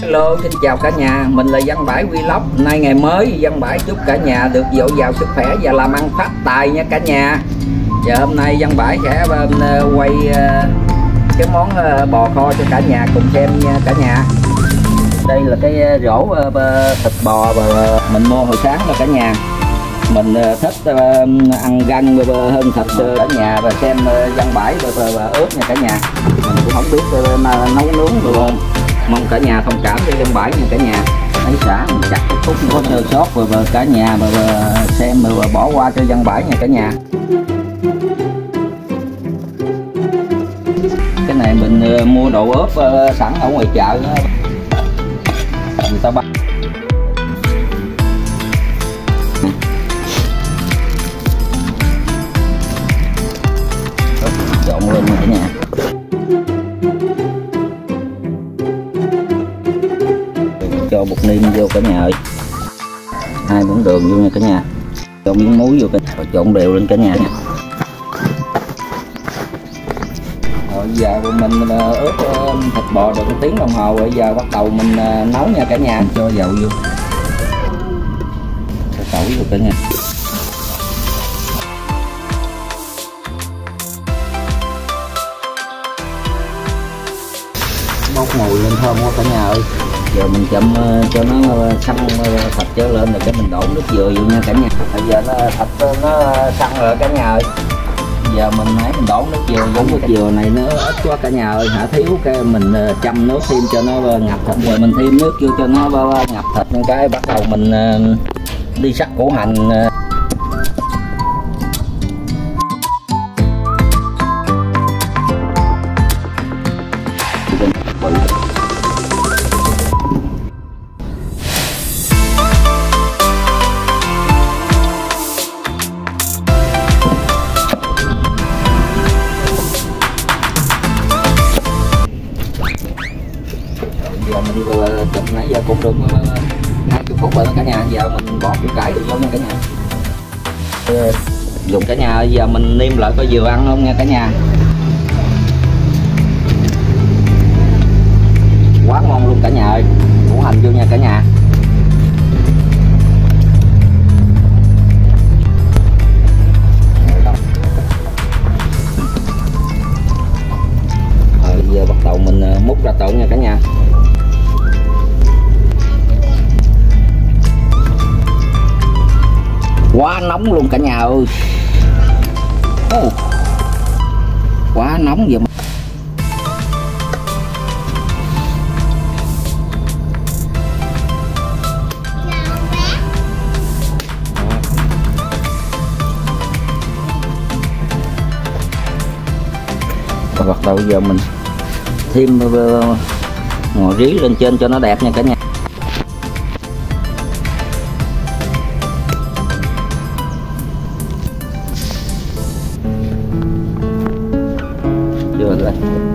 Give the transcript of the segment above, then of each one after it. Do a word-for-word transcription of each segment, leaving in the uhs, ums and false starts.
Hello, xin chào cả nhà, mình là Văn Bãi Vlog. Nay ngày mới, Văn Bãi chúc cả nhà được dồi dào sức khỏe và làm ăn phát tài nha cả nhà. Và hôm nay Văn Bãi sẽ quay cái món bò kho cho cả nhà cùng xem nha cả nhà. Đây là cái rổ thịt bò mà mình mua hồi sáng rồi cả nhà. Mình thích ăn gân hơn thịt cả nhà, và xem Văn Bãi và ướp nha cả nhà. Mình cũng không biết nấu nướng rồi, mong cả nhà thông cảm cho Văn Bãi nha cả nhà. Thấy xả mình chặt cái khúc có sơ sót và cả nhà mà xem mà bỏ qua cho Văn Bãi nha cả nhà. Cái này mình mua đồ ướp sẵn ở ngoài chợ đó. Người ta bắt trộn lên cả nhà. Cho bột niêm vô cả nhà ơi, hai muỗng đường vô nha cả nhà, cho miếng muối vô cả nhà, rồi trộn đều lên cả nhà nha. Rồi giờ mình ướp thịt bò được một tiếng đồng hồ rồi, giờ bắt đầu mình nấu nha cả nhà. Cho dầu vô, cho tỏi vô cả nhà. Bốc mùi lên thơm quá cả nhà ơi. Giờ mình chậm cho nó săn thịt trở lên rồi cái mình đổ nước dừa vô nha cả nhà. Bây giờ nó thịt nó săn rồi cả nhà ơi. Giờ mình hãy mình đổ nước dừa vô. Nước dừa này nó ít quá cả nhà ơi, hả thiếu cái mình chăm nước thêm cho nó ngập thịt. Rồi mình thêm nước vô cho nó ngập thịt, cái bắt đầu mình đi sắc củ hành. Giờ mình đi chụp nãy giờ cũng được hai mươi phút rồi đó cả nhà. Giờ mình bỏ củ cải được vô nha cả nhà. Dùng cả nhà, giờ mình nêm lại coi vừa ăn không nha cả nhà. Quá ngon luôn cả nhà ơi. Củ hành vô nha cả nhà. Rồi giờ bắt đầu mình múc ra trộn nha cả nhà. Quá nóng luôn cả nhà ơi. Oh, quá nóng vậy mà. Và bắt đầu giờ mình thêm ngò rí lên trên cho nó đẹp nha cả nhà. Chưa lên.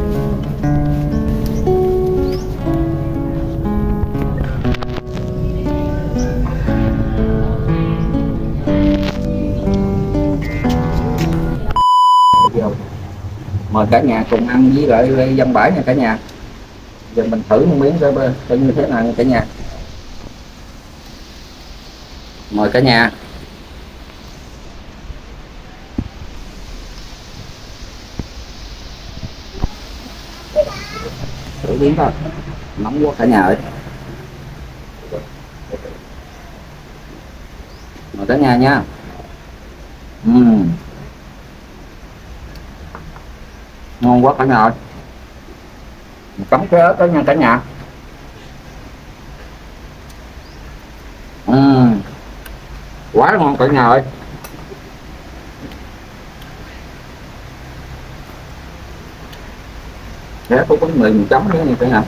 Mời cả nhà cùng ăn với lại Văn Bãi nha cả nhà. Giờ mình thử một miếng coi coi như thế nào nha cả nhà. Mời cả nhà. Thử miếng thôi, nóng quá cả nhà ơi. Mời cả nhà nha. uhm. Ngon quá cả nhà ơi. Cắm cái ớt đó nha cả nhà. uhm. Quá ngon cả nhà ơi. Thế có bánh mì mình chấm nữa nha cả nhà.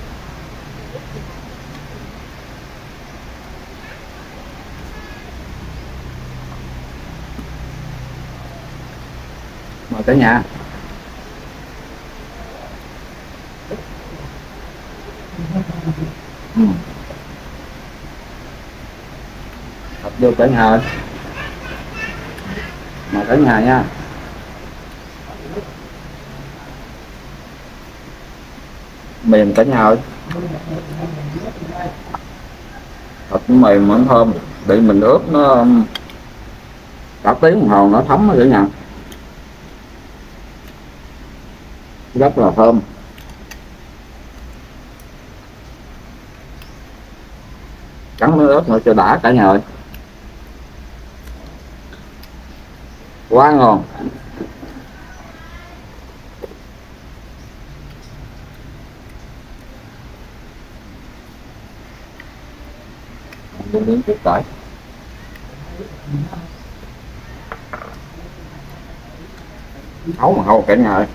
Mời cả nhà. uhm. Thật vô cả nhà ơi. Mời cả nhà nha. Mềm cả nhà ơi. Thịt nó mềm mà nó thơm, để mình ướp nó cả tiếng đồng hồ nó thấm rồi cả nhà, rất là thơm. Cắn miếng ớt nữa cho đã cả nhà ơi, quá ngon. Miếng chút tỏi nấu mà hâu cả nhà ơi.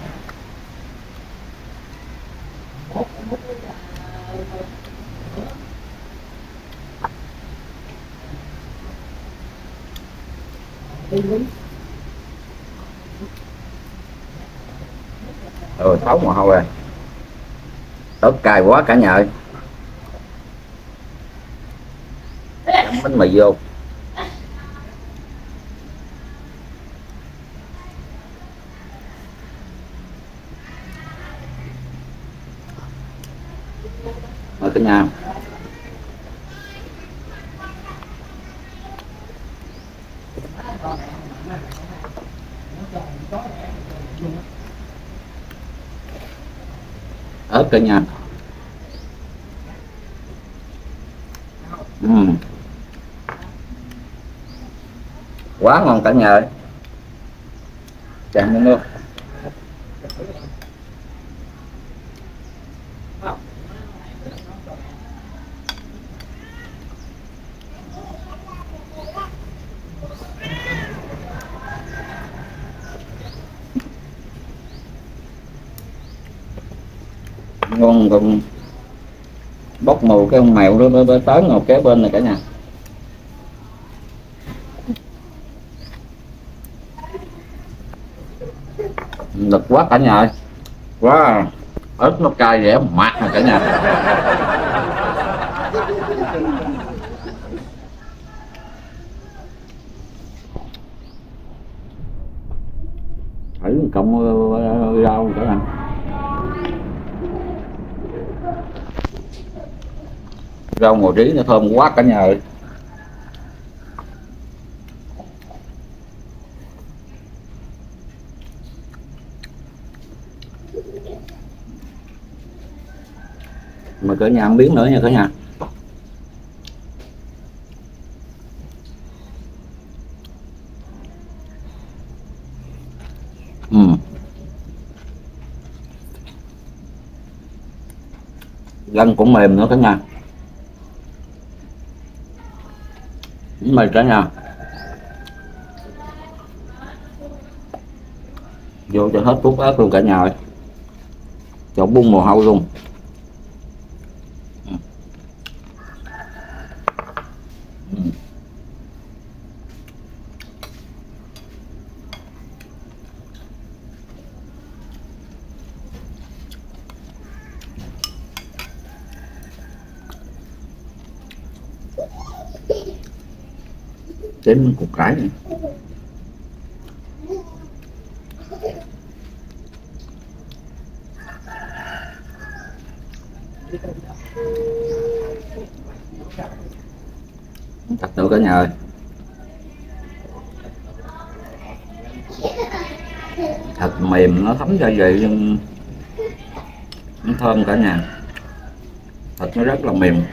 Ừ, thấu mồ hôi rồi, ớt cay quá cả nhà ơi. Chấm bánh mì vô, mời cả nhà. Ớt cả nhà. uhm. Quá ngon cả nhà ơi. Chạm nước ngon, còn bốc mùi cái con mèo đó tới ngồi kế bên này cả nhà. Lực quá cả nhà ơi, quá ớt nó cay dẻ mát nè cả nhà. Thử cộng rau cả nhà. Rau ngò rí nó thơm quá cả nhà ơi. Mời cả nhà ăn miếng nữa nha cả nhà. Ừ. Gân cũng mềm nữa cả nhà. Mời cả nhà vô cho hết phút ớt luôn cả nhà ơi, cho bung mồ hôi luôn. Đến cục cải này. Thật nữa cả nhà ơi. Thật mềm, nó thấm ra vậy, nó thơm cả nhà. Thịt nó rất là mềm.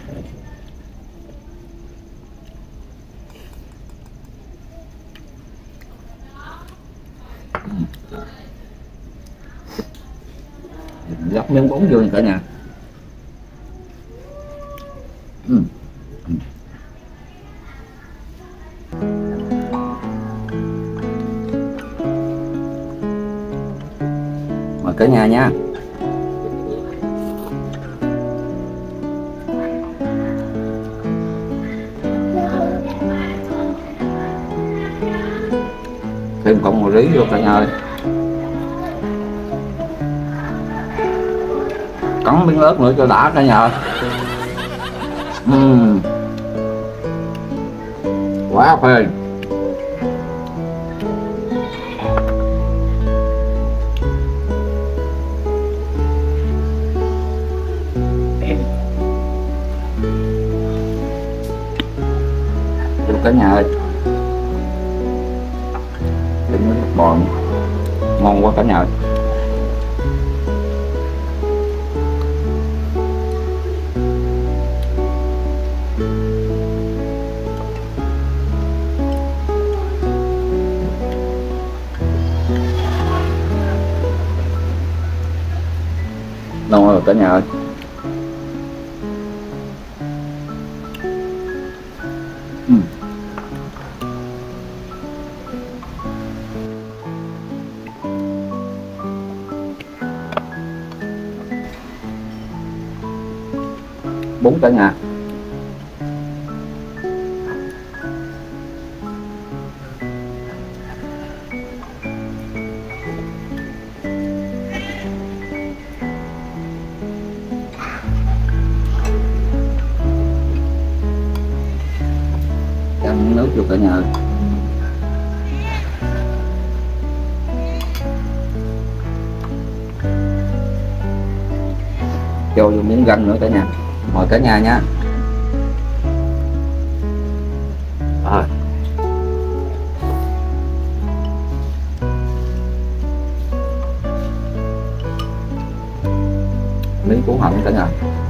Gắp miếng bún vô cả nhà. Ừ. Mời cả nhà nha. Thêm cọng ngò rí vô cả nhà ơi. Cắn miếng ớt nữa cho đã cả nhà ơi. uhm. Quá phê. Trứng nước bò ngon quá cả nhà ơi. Ngon rồi cả nhà ơi. uhm. Bún cả nhà. Chan nước vô cả nhà ơi. Cho vô miếng ganh nữa cả nhà. Mời cả nhà nha. À. Miếng củ hạnh cả nhà.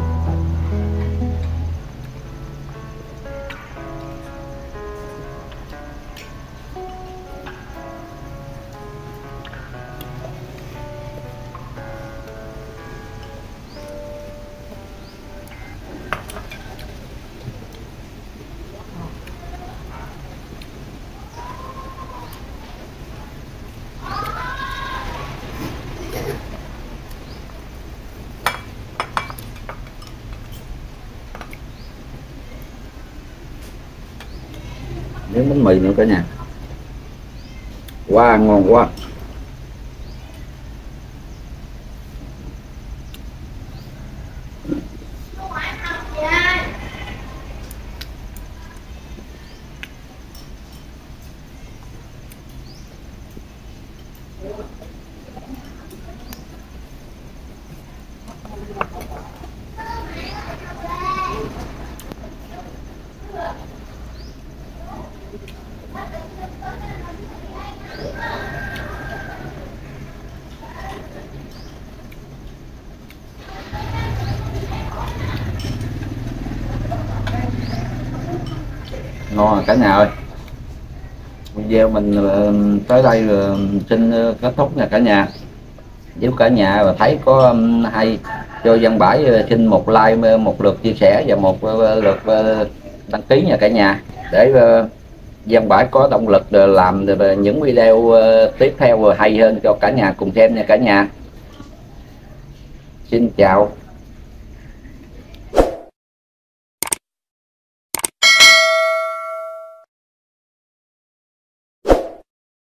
Miếng bánh mì nữa cả nhà. Wow, ngon quá. Ngon rồi cả nhà ơi. Video mình tới đây là xin kết thúc nha cả nhà. Nếu cả nhà mà thấy có hay, cho Văn Bãi xin một like, một lượt chia sẻ và một lượt đăng ký nha cả nhà, để Văn Bãi có động lực làm những video tiếp theo hay hơn cho cả nhà cùng xem nha cả nhà. Xin chào.